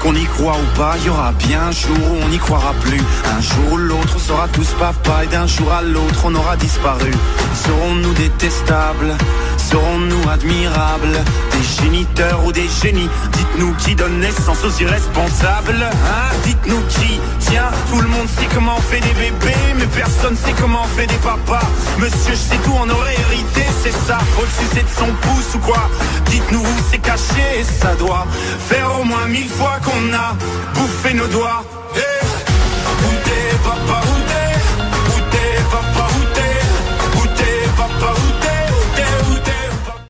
Qu'on y croit ou pas, il y aura bien un jour où on n'y croira plus. Un jour ou l'autre, on sera tous papa, et d'un jour à l'autre, on aura disparu. Serons-nous détestables? Serons-nous admirables? Des géniteurs ou des génies? Dites-nous qui donne naissance aux irresponsables, hein? Dites-nous qui? Tiens, tout le monde sait comment on fait des bébés, mais personne sait comment on fait des papas. Monsieur, je sais tout, on aurait hérité, c'est ça. Faut le sucer de son pouce ou quoi? Dites-nous où c'est caché, ça doit faire au moins 1000 fois qu'on a bouffé nos doigts. Hey, où t'es, papa, où t'es? Où t'es, papa, où t'es? Où t'es, papa, où t'es?